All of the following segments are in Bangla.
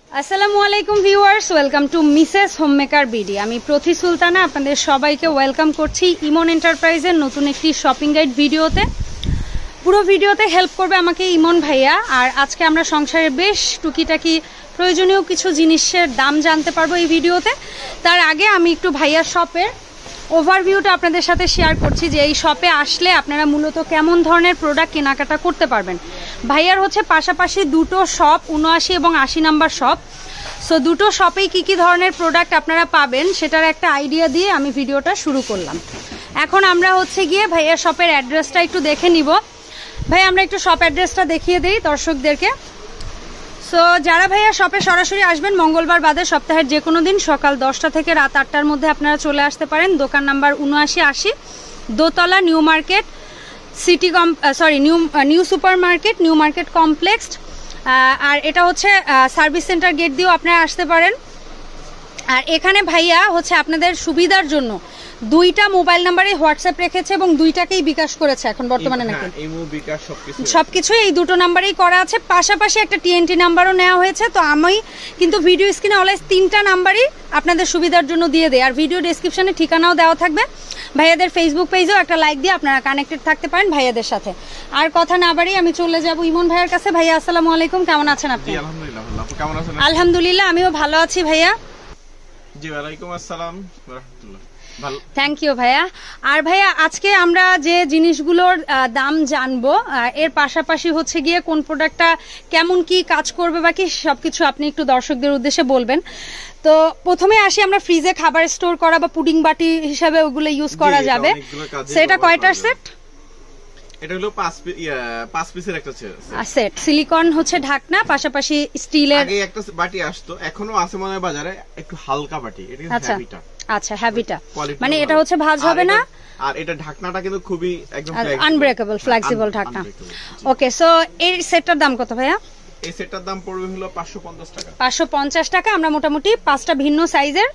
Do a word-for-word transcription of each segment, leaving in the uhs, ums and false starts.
আসসালামু আলাইকুম viewers, welcome to Mrs homemaker BD. আমি প্রতি সুলতানা আপনাদের সবাইকে ওয়েলকাম করছি ইমন এন্টারপ্রাইজের নতুন একটি শপিং গাইড ভিডিওতে। পুরো ভিডিওতে হেল্প করবে আমাকে ইমন ভাইয়া। আর আজকে আমরা সংসারের বেশ টুকিটাকি প্রয়োজনীয় কিছু জিনিসের দাম জানতে পারবো এই ভিডিওতে। তার আগে আমি একটু ভাইয়ার শপের ওভারভিউটা আপনাদের সাথে শেয়ার করছি যে এই শপে আসলে আপনারা মূলত কেমন ধরনের প্রোডাক্ট কেনাকাটা করতে পারবেন। ভাইয়ার হচ্ছে পাশাপাশি দুটো শপ, উনআশি এবং আশি নাম্বার শপ। সো দুটো শপেই কি কি ধরনের প্রোডাক্ট আপনারা পাবেন সেটার একটা আইডিয়া দিয়ে আমি ভিডিওটা শুরু করলাম। এখন আমরা হচ্ছে গিয়ে ভাইয়ার শপের অ্যাড্রেসটা একটু দেখে নিব। ভাই আমরা একটু শপ অ্যাড্রেসটা দেখিয়ে দিই দর্শকদেরকে। সো যারা ভাইয়া শপে সরাসরি আসবেন মঙ্গলবার বাদে সপ্তাহের যে কোনো দিন সকাল দশটা থেকে রাত আটটার মধ্যে আপনারা চলে আসতে পারেন। দোকান নাম্বার উনআশি আশি, দোতলা, new market city com sorry new new super market new market complex. আর এটা হচ্ছে সার্ভিস সেন্টার গেট দিয়েও আপনারা আসতে পারেন। আর এখানে ভাইয়া হচ্ছে আপনাদের সুবিধার জন্য দুইটা মোবাইল নাম্বারে হোয়াটসঅ্যাপ রেখেছে এবং দুইটাকেই বিকাশ করেছে এখন বর্তমানে নাকি সবকিছু এই দুটো নাম্বারেই করা আছে। পাশাপাশি একটা টিএনটি নাম্বারও নেওয়া হয়েছে। তো আমি কিন্তু ভিডিও স্ক্রিনে অলওয়েজ তিনটা নাম্বারই আপনাদের সুবিধার জন্য দিয়ে দেয়। আর ভিডিও ডেসক্রিপশনে ঠিকানাও দেওয়া থাকবে। ভাইয়াদের ফেসবুক পেজেও একটা লাইক দিয়ে আপনারা কানেক্টেড থাকতে পারেন ভাইয়াদের সাথে। আর কথা না বাড়ি আমি চলে যাব ইমন ভাইয়ের কাছে। ভাইয়া আসসালামু আলাইকুম, কেমন আছেন আপনি? আলহামদুলিল্লাহ, আমিও ভালো আছি ভাইয়া। জি ওয়ালাইকুম আসসালাম ওয়া রাহমাতুল্লাহ। থ্যাংক ইউ ভাইয়া। আর ভাইয়া আজকে আমরা যে জিনিসগুলোর দাম জানবো এর পাশাপাশি হচ্ছে গিয়ে কোন প্রোডাক্টটা কেমন কি কাজ করবে বাকি সবকিছু আপনি একটু দর্শকদের উদ্দেশ্যে বলবেন। তো প্রথমে আসি আমরা ফ্রিজে খাবার স্টোর করা বা পুডিং বাটি হিসাবে ওগুলো ইউজ করা যাবে। সেটা কয়টার সেট? এটা হলো পাঁচ পাঁচ পিসের একটা সেট। সিলিকন হচ্ছে ঢাকনা, পাশাপাশি স্টিলের। আগে একটা বাটি আসতো, এখনো আছে মনে হয় বাজারে, একটু হালকা বাটি। এটা হ্যাভিটা। আচ্ছা হ্যাভিটা মানে এটা হচ্ছে ভাঁজ হবে না। আর এটা ঢাকনাটা কিন্তু খুবই একদম আনব্রেকেবল ফ্লেক্সিবল ঢাকনা। ওকে, সো এই সেটটার দাম কত ভাইয়া? এই সেটটার দাম পড়বে হলো পাঁচশো পঞ্চাশ টাকা। পাঁচশো পঞ্চাশ টাকা। আমরা মোটামুটি পাঁচটা ভিন্ন সাইজের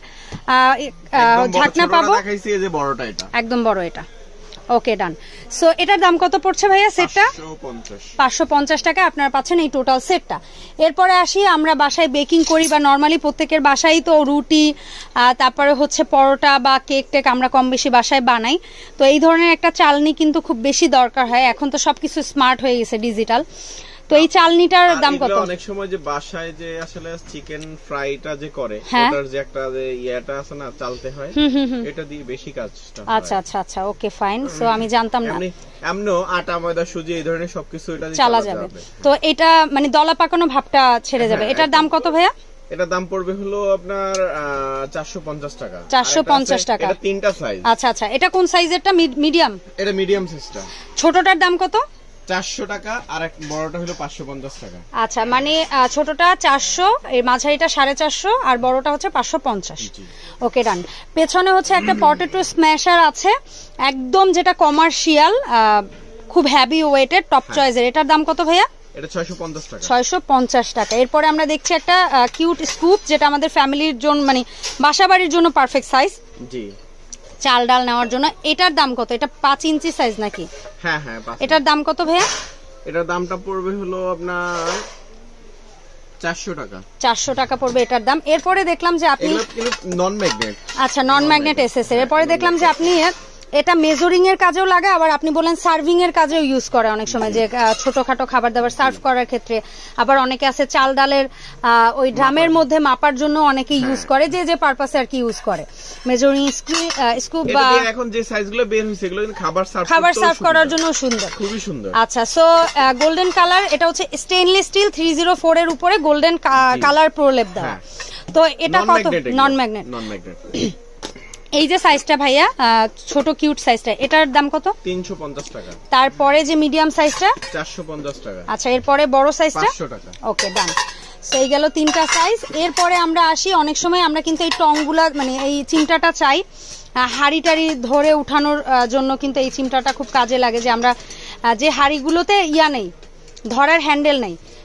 ঢাকনা পাবো। দেখাইছি এই যে বড়টা, এটা একদম বড় এটা। ওকে ডান। সো এটার দাম কত পড়ছে ভাইয়া সেটটা? পাঁচশো পঞ্চাশ টাকা আপনারা পাচ্ছেন এই টোটাল সেটটা। এরপরে আসি আমরা বাসায় বেকিং করি বা নর্মালি প্রত্যেকের বাসায় তো রুটি তারপরে হচ্ছে পরোটা বা কেক টেক আমরা কম বেশি বাসায় বানাই। তো এই ধরনের একটা চালনি কিন্তু খুব বেশি দরকার হয়। এখন তো সবকিছু স্মার্ট হয়ে গেছে, ডিজিটাল। তো এই চালনিটার দাম কত? অনেক সময় যে বাসায় যে আসলে চিকেন ফ্রাইটা যে করে ওটার যে একটা যে ইয়াটা আছে না, চালতে হয়, এটা দিয়ে বেশি কাজটা। আচ্ছা আচ্ছা আচ্ছা ওকে ফাইন। সো আমি জানতাম না এমনও আটা ময়দা সুজি এই ধরনের সবকিছু এটা দিয়ে চালা যাবে। তো এটা মানে দলা পাকানো ভাবটা ছেড়ে যাবে। এটার দাম কত ভাইয়া? এটা দাম পড়বে হলো আপনার চারশো পঞ্চাশ টাকা। চারশো পঞ্চাশ টাকা। এটা তিনটা সাইজ। আচ্ছা আচ্ছা, এটা কোন সাইজেরটা? মিডিয়াম। এটা মিডিয়াম সাইজটা। ছোটটার দাম কত? চারশো টাকা। আর এক বড়টা হলো পাঁচশো পঞ্চাশ টাকা। আচ্ছা মানে ছোটটা চারশো, এর মাঝারিটা সাড়ে চারশো আর বড়টা হচ্ছে পাঁচশো পঞ্চাশ। ওকে ডান। পেছনে হচ্ছে একটা পটেটো স্ম্যাশার আছে একদম, যেটা কমার্শিয়াল, খুব হেভি ওয়েটের, টপ চয়েসের। এটার দাম কত ভাইয়া? এটা ছয়শো পঞ্চাশ টাকা। ছয়শো পঞ্চাশ টাকা। এরপরে আমরা দেখছি একটা কিউট স্কুপ, যেটা আমাদের ফ্যামিলির জন্য মানে বাসা বাড়ির জন্য পারফেক্ট সাইজ। জি, চাল ডাল নেওয়ার জন্য। এটার দাম কত? এটা পাঁচ ইঞ্চি সাইজ নাকি? হ্যাঁ হ্যাঁ। এটার দাম কত ভাইয়া? এটার দামটা পড়বে হলো আপনার চারশো টাকা। চারশো টাকা পড়বে এটার দাম। এরপরে দেখলাম যে আপনি নন ম্যাগনেট। আচ্ছা নন ম্যাগনেট এসএস এর। এরপরে দেখলাম যে আপনি এটা মেজারিং এর কাজেও লাগে, আবার আপনি বলেন সার্ভিং এর কাজেও ইউজ করে অনেক সময়, যে ছোটখাটো খাবার দাবার সার্ভ করার ক্ষেত্রে। আবার অনেকে আছে চাল ডালের ওই ড্রামের মধ্যে মাপার জন্য অনেকে ইউজ করে, যে যে পারপাসে আর কি ইউজ করে। মেজারিং স্কুপ বা এখন যে সাইজগুলো বের হইছে এগুলো কিন্তু খাবার সার্ভ খাবার সার্ভ করার জন্য সুন্দর, খুবই সুন্দর। আচ্ছা সো গোল্ডেন কালার, এটা হচ্ছে stainless steel three zero four এর উপরে গোল্ডেন কালার প্রলেপ দেওয়া। তো এটা কত? Non magnet. Non magnet. এই যে সাইজটা ভাইয়া ছোট কিউট সাইজটা, এটার দাম কত? তিনশো পঞ্চাশ টাকা। তারপরে যে মিডিয়াম সাইজটা চারশো পঞ্চাশ টাকা। আচ্ছা এরপরে বড় সাইজটা পাঁচশো টাকা। ওকে ডান। সো এই গেল তিনটা সাইজ। এরপরে আমরা আসি, অনেক সময় আমরা কিন্তু এই টংগুলা মানে এই চিমটাটা চাই হাড়ি টাড়ি ধরে উঠানোর জন্য, কিন্তু এই চিমটাটা খুব কাজে লাগে। যে আমরা যে হাড়িগুলোতে ইয়া নেই, ধরার হ্যান্ডেল নেই,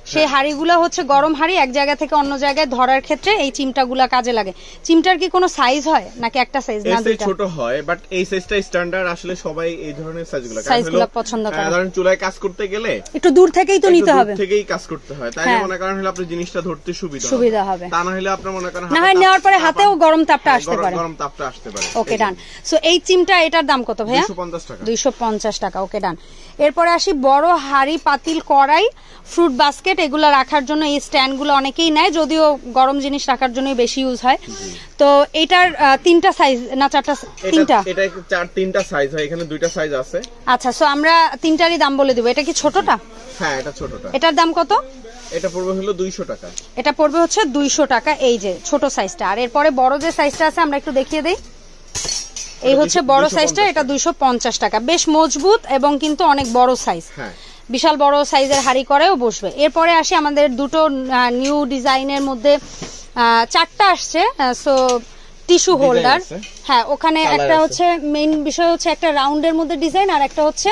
সেই হাঁড়িগুলো হচ্ছে গরম হাঁড়ি, এক জায়গা থেকে অন্য জায়গায় ধরার ক্ষেত্রে এই চিমটাগুলো কাজে লাগে। চিমটার কি কোনো সাইজ হয় নাকি একটা সাইজ না দুইটা? ছোট হয়, বাট এই সাইজটা স্ট্যান্ডার্ড। আসলে সবাই এই ধরনের সাইজগুলো সাইজগুলো পছন্দ করে। কারণ চুলায় কাজ করতে গেলে একটু দূর থেকেই তো নিতে হবে, দূর থেকেই কাজ করতে হয়, তাই মনে করেন হলে আপনি জিনিসটা ধরতে সুবিধা সুবিধা হবে। তা না হলে আপনি মনে করেন না হয় নেওয়ার পরে হাতেও গরম তাপটা আসতে পারে, গরম তাপটা আসতে পারে। ওকে ডান। সো এই চিমটা এটার দাম কত ভাইয়া? দুইশো পঞ্চাশ টাকা। দুইশো পঞ্চাশ টাকা, ওকে ডান। এরপরে আসি বড় হাঁড়ি, পাতিল, কড়াই, ফ্রুট বাস্কেট, এগুলো রাখার জন্য এই স্ট্যান্ডগুলো অনেকেই নেয়, যদিও গরম জিনিস রাখার জন্যই বেশি ইউজ হয়। তো এটার তিনটা সাইজ না চারটা? তিনটা। এটা চার তিনটা সাইজ হয়, এখানে দুইটা সাইজ আছে। আচ্ছা, সো আমরা তিনটারই দাম বলে দিব। এটা কি ছোটটা? হ্যাঁ, এটা ছোটটা। এটার দাম কত? এটা পড়বে হলো দুইশো টাকা। এটা পড়বে হচ্ছে দুইশো টাকা, এই যে ছোট সাইজটা। আর এরপরে বড় যে সাইজটা আছে আমরা একটু দেখিয়ে দেই। এই হচ্ছে বড় সাইজটা, এটা দুইশো পঞ্চাশ টাকা। বেশ মজবুত এবং কিন্তু অনেক বড় সাইজ, বিশাল বড় সাইজের হাঁড়ি করেও বসবে। এরপরে আসি আমাদের দুটো নিউ ডিজাইনের মধ্যে চারটা আসছে, সো টিস্যু হোল্ডার। হ্যাঁ, ওখানে একটা হচ্ছে মেইন বিষয় হচ্ছে একটা রাউন্ডের মধ্যে ডিজাইন, আর একটা হচ্ছে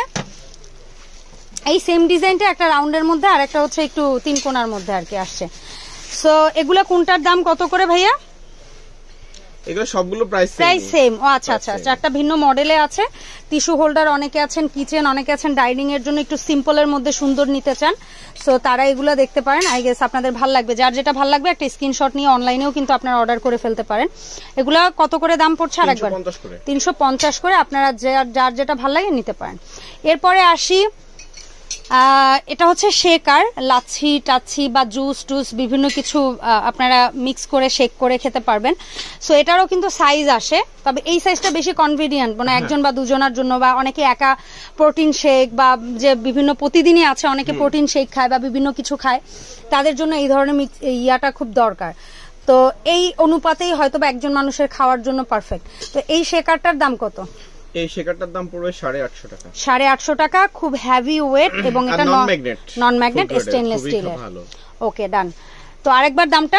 এই সেম ডিজাইনটা একটা রাউন্ডের মধ্যে, আর একটা হচ্ছে একটু তিন কোণার মধ্যে আর কি আসছে। সো এগুলা কোনটার দাম কত করে ভাইয়া? এগুলো সবগুলো প্রাইস প্রাইস সেম। ও আচ্ছা আচ্ছা, চারটা ভিন্ন মডেলে আছে। টিস্যু হোল্ডার অনেকে আছেন কিচেন, অনেকে আছেন ডাইনিং এর জন্য একটু সিম্পলের মধ্যে সুন্দর নিতে চান, সো তারা এগুলো দেখতে পারেন। আই গেস আপনাদের ভালো লাগবে, যার যেটা ভালো লাগবে একটা স্ক্রিনশট নিয়ে অনলাইনেও কিন্তু আপনারা অর্ডার করে ফেলতে পারেন। এগুলা কত করে দাম পড়ছে আরেকবার? তিনশো পঞ্চাশ করে। আপনারা যার যেটা ভালো লাগে নিতে পারেন। এরপরে আসি, এটা হচ্ছে শেকার, লাচ্ছি টাচ্ছি বা জুস টুস বিভিন্ন কিছু আপনারা মিক্স করে শেক করে খেতে পারবেন। সো এটারও কিন্তু সাইজ আসে, তবে এই সাইজটা বেশি কনভিনিয়েন্ট, মানে একজন বা দুজনের জন্য, বা অনেকে একা প্রোটিন শেক বা যে বিভিন্ন প্রতিদিনই আছে অনেকে প্রোটিন শেক খায় বা বিভিন্ন কিছু খায়, তাদের জন্য এই ধরনের মিক্স ইয়াটা খুব দরকার। তো এই অনুপাতেই হয়তো বা একজন মানুষের খাওয়ার জন্য পারফেক্ট। তো এই শেকারটার দাম কত? এই শেকারটার দাম পড়বে সাড়ে আটশো টাকা। সাড়ে আটশো টাকা, খুব হেভি ওয়েট এবং এটা non magnet, non magnet stainless স্টিলের। ওকে ডান। তো আরেকবার দামটা?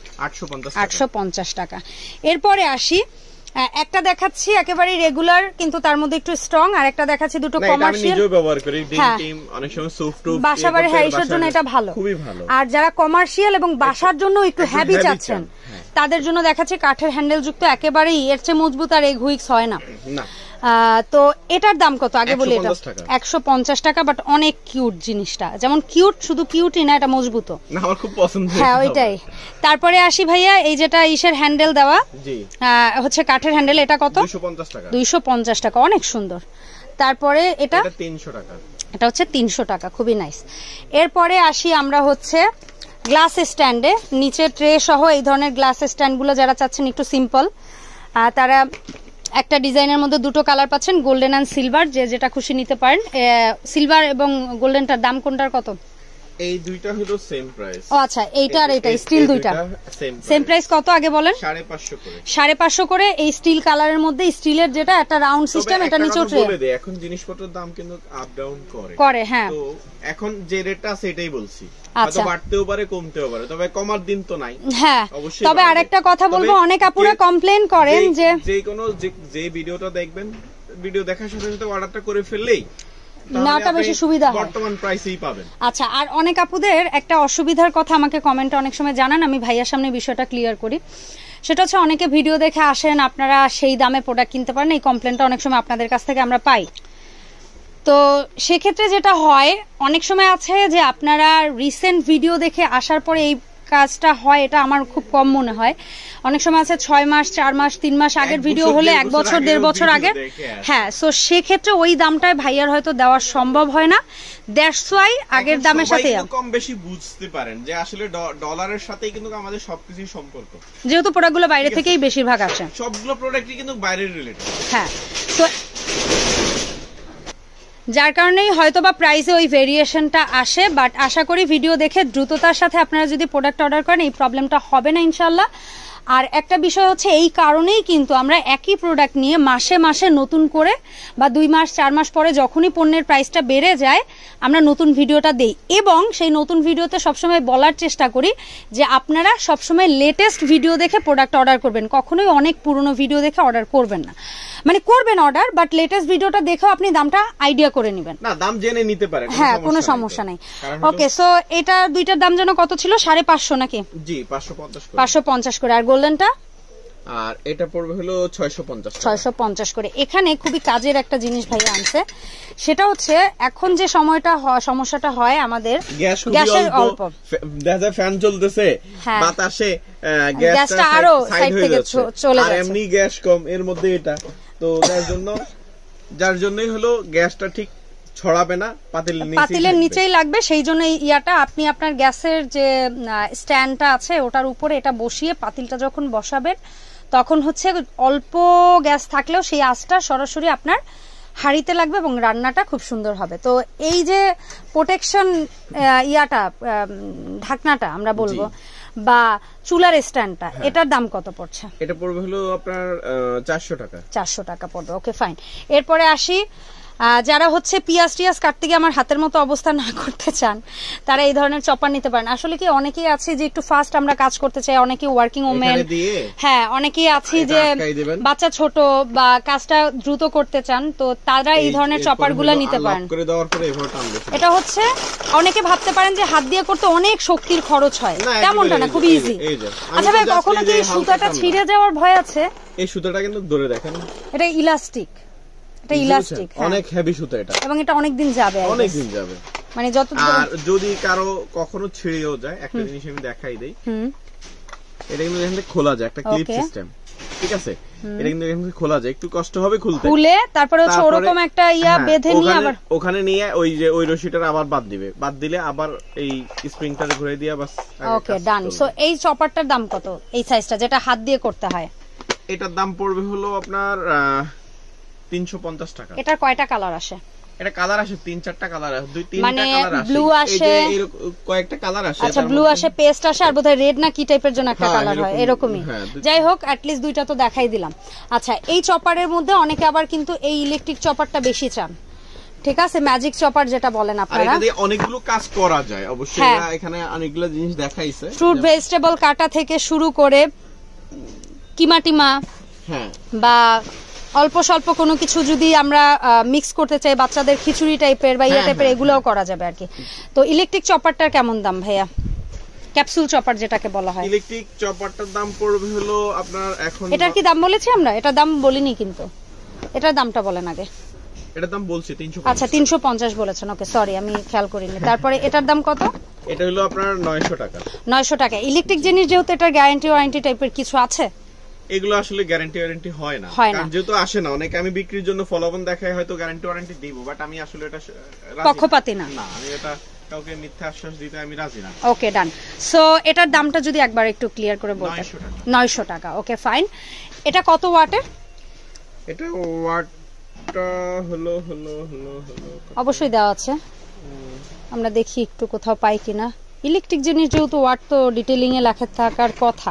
আটশো পঞ্চাশ টাকা। এরপরে আসি, একটা দেখাচ্ছি একেবারে রেগুলার কিন্তু তার মধ্যে একটু স্ট্রং, আর একটা দেখাচ্ছি দুটো কমার্শিয়াল। আমি নিজেও ব্যবহার করি, ডিম টিম অনেক সময় সুপ টুপ বাসাবাড়ি হাইসের জন্য এটা ভালো, খুবই ভালো। আর যারা কমার্শিয়াল এবং বাসার জন্য একটু হেভি চাচ্ছেন তাদের জন্য দেখাচ্ছি কাঠের হ্যান্ডেল যুক্ত, একেবারেই এর চেয়ে মজবুত আর এগ হুইক্স হয় না। না, তো এটার দাম কত আগে বলি? এটা একশো পঞ্চাশ টাকা, বাট অনেক কিউট জিনিসটা, যেমন কিউট শুধু কিউটই না, এটা মজবুত, আমার খুব পছন্দ। হ্যাঁ ওইটাই। তারপরে আসি ভাইয়া, এই যেটা ইসের হ্যান্ডেল দেওয়া হচ্ছে কাঠের হ্যান্ডেল, এটা কত? দুইশো পঞ্চাশ টাকা, অনেক সুন্দর। তারপরে এটা তিনশো টাকা, এটা হচ্ছে তিনশো টাকা, খুবই নাইস। এরপরে আসি আমরা হচ্ছে গ্লাস স্ট্যান্ডে, নিচে ট্রে সহ এই ধরনের গ্লাস স্ট্যান্ডগুলো যারা চাচ্ছেন একটু সিম্পল, তারা একটা ডিজাইনের মধ্যে দুটো কালার পাচ্ছেন, গোল্ডেন এন্ড সিলভার, যে যেটা খুশি নিতে পারেন। সিলভার এবং গোল্ডেনটার দাম কোনটার কত? এই দুইটা হলো সেম প্রাইস। ও আচ্ছা, এইটা আর এইটা স্টিল দুইটা সেম প্রাইস। কত আগে বলেন? সাড়ে পাঁচশো করে। সাড়ে পাঁচশো করে এই স্টিল কালারের মধ্যে, স্টিলের যেটা একটা রাউন্ড সিস্টেম, এটা নিচে ট্রে। বলে দেই, এখন জিনিসপত্রের দাম কিন্তু আপ ডাউন করে করে হ্যাঁ, তো এখন যে রেটটা আছে এটাই বলছি, হয়তো বাড়তেও পারে কমতেও পারে, তবে কমার দিন তো নাই। হ্যাঁ, তবে আরেকটা কথা বলবো, অনেক আপুরা কমপ্লেইন করেন যে যে কোনো যে ভিডিওটা দেখবেন, ভিডিও দেখার সাথে সাথে অর্ডারটা করে ফেললেই নাটা বেশি সুবিধা হয়, বর্তমান প্রাইসেই পাবেন। আচ্ছা, আর অনেক আপুদের একটা অসুবিধার কথা আমাকে কমেন্টে অনেক সময় জানান, আমি ভাইয়ার সামনে বিষয়টা ক্লিয়ার করি। সেটা হচ্ছে অনেকে ভিডিও দেখে আসেন, আপনারা সেই দামে প্রোডাক্ট কিনতে পারেন, এই কমপ্লেনটা অনেক সময় আপনাদের কাছ থেকে আমরা পাই। তো সেক্ষেত্রে যেটা হয়, অনেক সময় আছে যে আপনারা রিসেন্ট ভিডিও দেখে আসার পরে এই কাজটা হয়, এটা আমার খুব কম মনে হয়। অনেক সময় আছে ছয় মাস চার মাস তিন মাস আগের ভিডিও হলে এক বছর দেড় বছর আগের, হ্যাঁ, সো সেক্ষেত্রে ওই দামটায় ভাইয়ার হয়তো দেওয়া সম্ভব হয় না, দ্যাটস ওয়াই আগের দামের সাথে কম বেশি বুঝতে পারেন যে আসলে ডলারের সাথেই কিন্তু আমাদের সবকিছুই সম্পর্ক, যেহেতু প্রোডাক্টগুলো বাইরে থেকেই বেশিরভাগ আসে, সবগুলো প্রোডাক্টই কিন্তু বাইরের রিলেটেড। হ্যাঁ, তো যার কারণেই হয়তো বা প্রাইসে ওই ভেরিয়েশনটা আসে, বাট আশা করি ভিডিও দেখে দ্রুততার সাথে আপনারা যদি প্রোডাক্ট অর্ডার করেন এই প্রবলেমটা হবে না ইনশাল্লাহ। আর একটা বিষয় হচ্ছে এই কারণেই কিন্তু আমরা একই প্রোডাক্ট নিয়ে মাসে মাসে নতুন করে বা দুই মাস চার মাস পরে যখনই পণ্যের প্রাইসটা বেড়ে যায় আমরা নতুন ভিডিওটা দেই, এবং সেই নতুন ভিডিওতে সবসময় বলার চেষ্টা করি যে আপনারা সবসময় লেটেস্ট ভিডিও দেখে প্রোডাক্ট অর্ডার করবেন, কখনোই অনেক পুরনো ভিডিও দেখে অর্ডার করবেন না। মানে করবেন অর্ডার, বাট লেটেস্ট ভিডিওটা দেখেও আপনি দামটা আইডিয়া করে নেবেন, না দাম জেনে নিতে পারেন, হ্যাঁ কোনো সমস্যা নাই। ওকে, সো এটা দুইটার দাম যেন কত ছিল? সাড়ে পাঁচশো নাকি? জি পাঁচশো পঞ্চাশ করে। পাঁচশো পঞ্চাশ করে। আর গোল্ডেনটা? আর এটা পড়বে হলো ছয়শো পঞ্চাশ। ছয়শো পঞ্চাশ করে। এখানে খুবই কাজের একটা জিনিস ভাইয়া আনছে, সেটা হচ্ছে এখন যে সময়টা সমস্যাটা হয় আমাদের গ্যাসের অল্প, দেখা যায় ফ্যান চলতেছে বাতাসে গ্যাসটা আরো সাইড থেকে চলে যাচ্ছে, এমনি গ্যাস কম, এর মধ্যে এটা তো যার জন্য যার জন্যই হলো গ্যাসটা ঠিক ছড়াবে না, পাতিলের নিচেই লাগবে। সেই জন্য ইয়াটা আপনি আপনার গ্যাসের যে স্ট্যান্ডটা আছে ওটার উপরে এটা বসিয়ে পাতিলটা যখন বসাবেন তখন হচ্ছে অল্প গ্যাস থাকলেও সেই আঁচটা সরাসরি আপনার হাঁড়িতে লাগবে এবং রান্নাটা খুব সুন্দর হবে। তো এই যে প্রোটেকশন ইয়াটা ঢাকনাটা আমরা বলবো বা চুলার স্ট্যান্ডটা, এটার দাম কত পড়ছে? এটা পড়বে হলো আপনার চারশো টাকা। চারশো টাকা পড়বে। Okay fine. এরপরে আসি যারা হচ্ছে পিয়াজ টিয়াজ কাটতে গিয়ে আমার হাতের মতো অবস্থা না করতে চান তারা এই ধরনের চপার নিতে পারেন। আসলে কি অনেকেই আছে যে একটু ফাস্ট আমরা কাজ করতে চাই, অনেকে ওয়ার্কিং ওমেন, হ্যাঁ অনেকেই আছে যে বাচ্চা ছোট বা কাজটা দ্রুত করতে চান, তো তারা এই ধরনের চপার গুলা নিতে পারেন। এটা হচ্ছে অনেকে ভাবতে পারেন যে হাত দিয়ে করতে অনেক শক্তির খরচ হয়, তেমনটা না, খুব ইজি। আচ্ছা ভাই, কখনো কি সুতাটা ছিঁড়ে যাওয়ার ভয় আছে? এই সুতাটা কিন্তু ধরে দেখেন, এটা ইলাস্টিক, এটা ইলাস্টিক, অনেক হেভি সুতা এটা, এবং এটা অনেক দিন যাবে, অনেক দিন যাবে। মানে যত আর যদি কারো কখনো ছিঁড়েও যায়, একটা জিনিস আমি দেখাই দেই, এটা কিন্তু এখানে খোলা যায়, একটা ক্লিপ সিস্টেম, ঠিক আছে? এটা কিন্তু এখানে খোলা যায়, একটু কষ্ট হবে খুলতে, খুলে তারপরে হচ্ছে ওরকম একটা ইয়া বেঁধে নিয়ে আবার ওখানে নিয়ে ওই যে ওই রশিটার আবার বাদ দিবে, বাদ দিলে আবার এই স্প্রিংটা ঘুরে দিয়া বাস। ওকে ডান। সো এই চপারটার দাম কত? এই সাইজটা যেটা হাত দিয়ে করতে হয়, এটার দাম পড়বে হলো আপনার তিনশো পঞ্চাশ টাকা। এটার কয়টা কালার আসে? এটা কালার আসে তিন চারটা কালার আসে, দুই তিনটা কালার আসে, ব্লু আসে, কয়েকটা কালার আসে। আচ্ছা ব্লু আসে, পেস্ট আসে, আর বোধহয় রেড না কি টাইপের জন্য একটা কালার হয়, এরকমই। যাই হোক, অ্যাট লিস্ট দুইটা তো দেখাই দিলাম। আচ্ছা, এই চপারের মধ্যে অনেকে আবার কিন্তু এই ইলেকট্রিক চপারটা বেশি চান, ঠিক আছে? ম্যাজিক চপার যেটা বলেন আপনারা, এটা দিয়ে অনেকগুলো কাজ করা যায় অবশ্যই। এখানে অনেকগুলো জিনিস দেখাইছে, ফ্রুট ভেজিটেবল কাটা থেকে শুরু করে কিমা টিমা, হ্যাঁ, বা অল্প স্বল্প কোনো কিছু যদি আমরা মিক্স করতে চাই, বাচ্চাদের খিচুড়ি টাইপের বা ইয়া টাইপের, এগুলোও করা যাবে আর কি। তো ইলেকট্রিক চপারটার কেমন দাম ভাইয়া? ক্যাপসুল চপার যেটাকে বলা হয়, ইলেকট্রিক চপারটার দাম পড়বে হলো আপনার, এখন এটার কি দাম বলেছি আমরা? এটার দাম বলিনি কিন্তু, এটার দামটা বলেন আগে। এটার দাম বলছি তিনশো। আচ্ছা তিনশো পঞ্চাশ বলেছেন, ওকে সরি আমি খেয়াল করিনি। তারপরে এটার দাম কত? এটা হলো আপনার নয়শো টাকা। নয়শো টাকা। ইলেকট্রিক জিনিস যেহেতু এটার গ্যারান্টি ওয়ারেন্টি টাইপের কিছু আছে? এগুলো আসলে গ্যারান্টি ওয়ারেন্টি হয় না, কারণ যেহেতু আসে না, অনেকে আমি বিক্রির জন্য ফলোবন দেখাই হয়তো গ্যারান্টি ওয়ারেন্টি দিব, বাট আমি আসলে এটা পক্ষপাতী না, না আমি এটা কাউকে মিথ্যা আশ্বাস দিতে আমি রাজি না। ওকে ডান। সো এটার দামটা যদি একবার একটু ক্লিয়ার করে বলতেন। নয়শো টাকা। Okay fine. এটা কত ওয়াটের? এটা ওয়াটটা হলো হলো হলো হলো অবশ্যই দেওয়া আছে, আমরা দেখি একটু কোথাও পাই কিনা। ইলেকট্রিক জিনিস যেহেতু ওয়াট তো ডিটেইলিং এ লেখা থাকার কথা।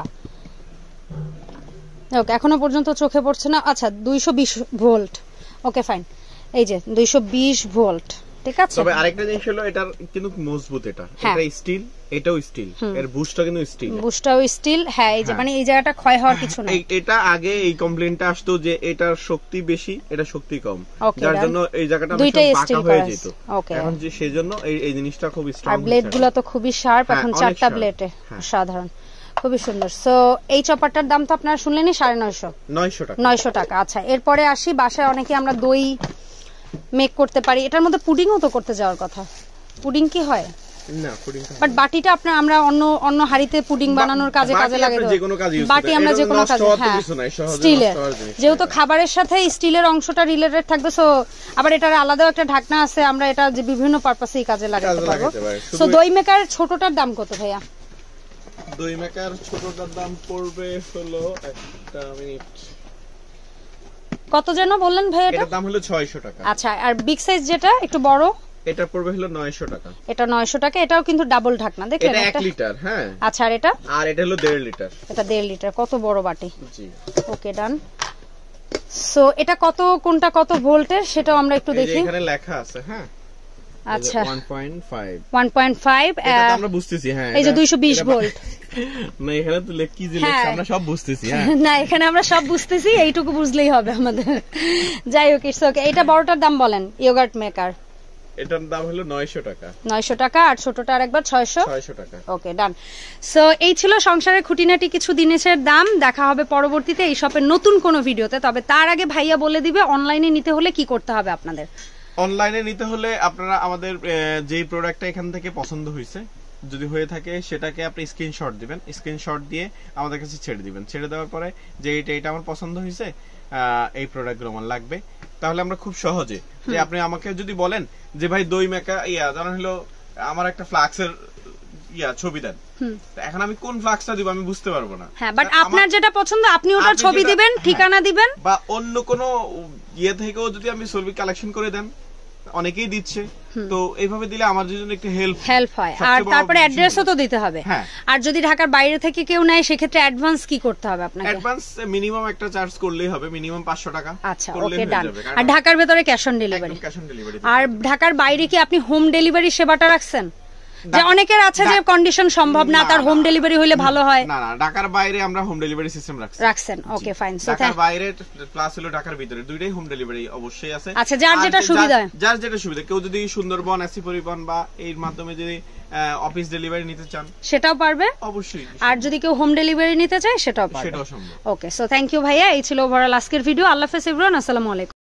ওকে, এখনো পর্যন্ত চোখে পড়ছে না। আচ্ছা দুইশো বিশ ভোল্ট। ওকে ফাইন, এই যে দুইশো বিশ ভোল্ট, ঠিক আছে। তবে আরেকটা জিনিস হলো এটার কিন্তু মজবুত, এটা এটা স্টিল, এটাও স্টিল, এর বুশটা কিন্তু স্টিল, বুশটাও স্টিল, হ্যাঁ। এই যে মানে এই জায়গাটা ক্ষয় হওয়ার কিছু না। এটা আগে এই কমপ্লেইনটা আসতো যে এটার শক্তি বেশি, এটা শক্তি কম, যার জন্য এই জায়গাটা দুইটাই স্টিল হয়ে যেত। ওকে, এখন যে সেজন্য এই এই জিনিসটা খুব স্ট্রং। আর ব্লেডগুলো তো খুবই শার্প, এখন চারটা ব্লেডে, সাধারণ, খুবই সুন্দর। সো এই চপারটার দাম তো আপনারা শুনলেনই, সাড়ে নয়শো নয়শো টাকা নয়শো টাকা। আচ্ছা, এরপরে আসি বাসায় অনেকে আমরা দই মেক করতে পারি, এটার মধ্যে পুডিংও তো করতে যাওয়ার কথা। পুডিং কি হয় না, পুডিং বাট বাটিটা আপনার আমরা অন্য অন্য হাড়িতে পুডিং বানানোর কাজে কাজে লাগাই দেব, বাটি আমরা যে কোনো কাজে, হ্যাঁ স্টিলের, যেহেতু খাবারের সাথে স্টিলের অংশটা রিলেটেড থাকবে। সো আবার এটার আলাদা একটা ঢাকনা আছে, আমরা এটা যে বিভিন্ন পারপাসে কাজে লাগাতে পারবো। সো দই মেকার ছোটটার দাম কত ভাইয়া? দই মেকার ছোটটার দাম পড়বে হলো, একটা মিনিট, কত যেন বললেন ভাই? এটার দাম হলো ছয়শো টাকা। আচ্ছা, আর বিগ সাইজ যেটা একটু বড়, এটা পড়বে হলো নয়শো টাকা। এটা নয়শো টাকা, এটাও কিন্তু ডাবল ঢাকনা দেখলেন, এটা এক লিটার। হ্যাঁ আচ্ছা, আর এটা আর এটা হলো দেড় লিটার। এটা দেড় লিটার, কত বড় বাটি। জি ওকে ডান। সো এটা কত, কোনটা কত ভোল্টের সেটাও আমরা একটু দেখি, এখানে লেখা আছে। হ্যাঁ আচ্ছা one point five one point five, এটা তো আমরা বুঝতেছি। হ্যাঁ এই যে দুইশো বিশ ভোল্ট। না এখানে তো লেখ কি যে লেখা আমরা সব বুঝতেছি। হ্যাঁ না এখানে আমরা সব বুঝতেছি, এইটুকু বুঝলেই হবে আমাদের। যাই হোক ইটস ওকে। এটা বড়টার দাম বলেন, ইয়োগার্ট মেকার। এটার দাম হলো নয়শো টাকা। নয়শো টাকা, আর ছোটটা আরেকবার ছয়শো ছয়শো টাকা। ওকে ডান। সো এই ছিল সংসারের খুঁটিনাটি কিছু জিনিসের দাম। দেখা হবে পরবর্তীতে এই শপের নতুন কোনো ভিডিওতে। তবে তার আগে ভাইয়া বলে দিবে অনলাইনে নিতে হলে কি করতে হবে আপনাদের। অনলাইনে নিতে হলে আপনারা আমাদের যেই প্রোডাক্টটা এখান থেকে পছন্দ হয়েছে যদি হয়ে থাকে সেটাকে আপনি স্ক্রিনশট দিবেন, স্ক্রিনশট দিয়ে আমাদের কাছে ছেড়ে দিবেন। ছেড়ে দেওয়ার পরে যে এটা এটা আমার পছন্দ হয়েছে, এই প্রোডাক্টগুলো আমার লাগবে, তাহলে আমরা খুব সহজে, যে আপনি আমাকে যদি বলেন যে ভাই দই মেকা ইয়া ধরেন হলো আমার একটা ফ্লাক্সের ইয়া ছবি দেন, এখন আমি কোন ফ্লাক্সটা দিব আমি বুঝতে পারবো না। হ্যাঁ বাট আপনার যেটা পছন্দ আপনি ওটার ছবি দিবেন, ঠিকানা দিবেন, বা অন্য কোনো ইয়ে থেকেও যদি আপনি ছবি কালেকশন করে দেন, অনেকেই দিচ্ছে, তো এইভাবে দিলে আমার জন্য একটু হেল্প হেল্প হয়। আর তারপরে অ্যাড্রেসও তো দিতে হবে। আর যদি ঢাকার বাইরে থেকে কেউ নেয় সেক্ষেত্রে অ্যাডভান্স কি করতে হবে আপনাকে? অ্যাডভান্স মিনিমাম একটা চার্জ করলেই হবে, মিনিমাম পাঁচশো টাকা। আচ্ছা ওকে ডান। আর ঢাকার ভেতরে cash on delivery? Cash on delivery. আর ঢাকার বাইরে কি আপনি হোম ডেলিভারি সেবাটা রাখছেন? যে অনেকের আছে যে কন্ডিশন সম্ভব না, তার হোম ডেলিভারি হলে ভালো হয়। না না ঢাকার বাইরে আমরা হোম ডেলিভারি সিস্টেম রাখছি। রাখছেন ওকে ফাইন। সো ঢাকার বাইরে প্লাস হলো ঢাকার ভিতরে দুইটাই হোম ডেলিভারি অবশ্যই আছে। আচ্ছা যার যেটা সুবিধা, যার যেটা সুবিধা, কেউ যদি সুন্দরবন আসি পরিবহন বা এর মাধ্যমে যদি অফিস ডেলিভারি নিতে চান সেটাও পারবে অবশ্যই। আর যদি কেউ হোম ডেলিভারি নিতে চায় সেটাও পারবে, সেটাও সম্ভব। ওকে সো থ্যাংক ইউ ভাইয়া, এই ছিল ওভারঅল আজকের ভিডিও। আল্লাহ হাফেজ এভরিওয়ান, আসসালামু আলাইকুম।